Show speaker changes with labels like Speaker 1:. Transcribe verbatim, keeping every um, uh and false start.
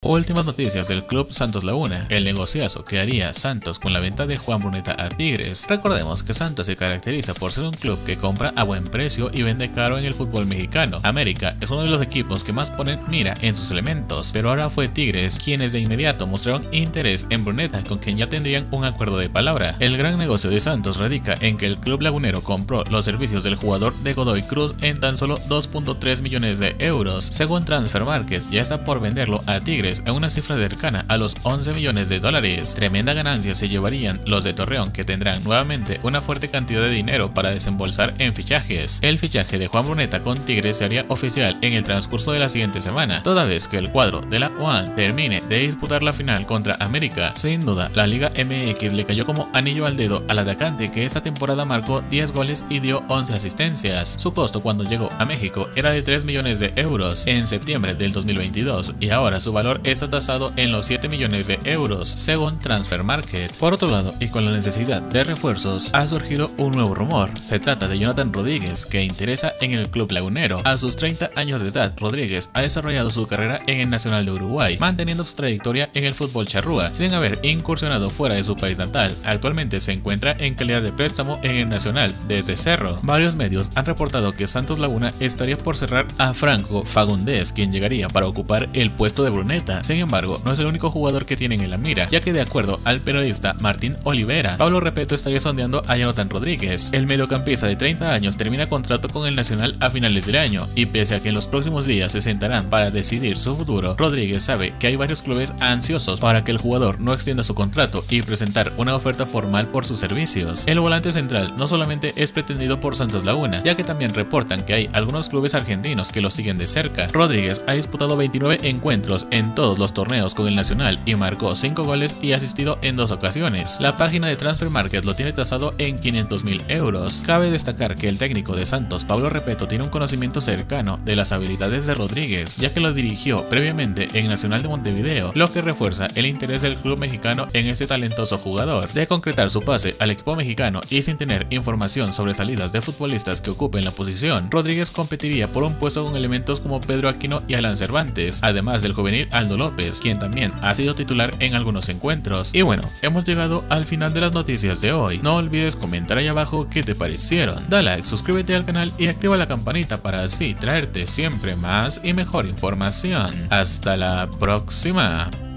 Speaker 1: Últimas noticias del club Santos Laguna. El negociazo que haría Santos con la venta de Juan Bruneta a Tigres. Recordemos que Santos se caracteriza por ser un club que compra a buen precio y vende caro en el fútbol mexicano. América es uno de los equipos que más ponen mira en sus elementos, pero ahora fue Tigres quienes de inmediato mostraron interés en Bruneta, con quien ya tendrían un acuerdo de palabra. El gran negocio de Santos radica en que el club lagunero compró los servicios del jugador de Godoy Cruz en tan solo dos punto tres millones de euros. Según Transfer Market, ya está por venderlo a Tigres en una cifra cercana a los once millones de dólares. Tremenda ganancia se llevarían los de Torreón, que tendrán nuevamente una fuerte cantidad de dinero para desembolsar en fichajes. El fichaje de Juan Bruneta con Tigres se haría oficial en el transcurso de la siguiente semana, toda vez que el cuadro de la U A N termine de disputar la final contra América. Sin duda, la Liga M X le cayó como anillo al dedo al atacante, que esta temporada marcó diez goles y dio once asistencias. Su costo cuando llegó a México era de tres millones de euros en septiembre del dos mil veintidós y ahora su valor está tasado en los siete millones de euros, según Transfer Market. Por otro lado, y con la necesidad de refuerzos, ha surgido un nuevo rumor. Se trata de Jonathan Rodríguez, que interesa en el club lagunero. A sus treinta años de edad, Rodríguez ha desarrollado su carrera en el Nacional de Uruguay, manteniendo su trayectoria en el fútbol charrúa, sin haber incursionado fuera de su país natal. Actualmente se encuentra en calidad de préstamo en el Nacional desde Cerro. Varios medios han reportado que Santos Laguna estaría por cerrar a Franco Fagundes, quien llegaría para ocupar el puesto de Bruneta. Sin embargo, no es el único jugador que tienen en la mira, ya que de acuerdo al periodista Martín Olivera, Pablo Repeto estaría sondeando a Jonathan Rodríguez. El mediocampista de treinta años termina contrato con el Nacional a finales del año, y pese a que en los próximos días se sentarán para decidir su futuro, Rodríguez sabe que hay varios clubes ansiosos para que el jugador no extienda su contrato y presentar una oferta formal por sus servicios. El volante central no solamente es pretendido por Santos Laguna, ya que también reportan que hay algunos clubes argentinos que lo siguen de cerca. Rodríguez ha disputado veintinueve encuentros en todos los torneos con el Nacional y marcó cinco goles y asistido en dos ocasiones. La página de Transfer Market lo tiene tasado en quinientos mil euros. Cabe destacar que el técnico de Santos, Pablo Repeto, tiene un conocimiento cercano de las habilidades de Rodríguez, ya que lo dirigió previamente en Nacional de Montevideo, lo que refuerza el interés del club mexicano en este talentoso jugador. De concretar su pase al equipo mexicano y sin tener información sobre salidas de futbolistas que ocupen la posición, Rodríguez competiría por un puesto con elementos como Pedro Aquino y Alan Cervantes, además del juvenil Aldo López, quien también ha sido titular en algunos encuentros. Y bueno, hemos llegado al final de las noticias de hoy. No olvides comentar ahí abajo qué te parecieron. Da like, suscríbete al canal y activa la campanita para así traerte siempre más y mejor información. Hasta la próxima.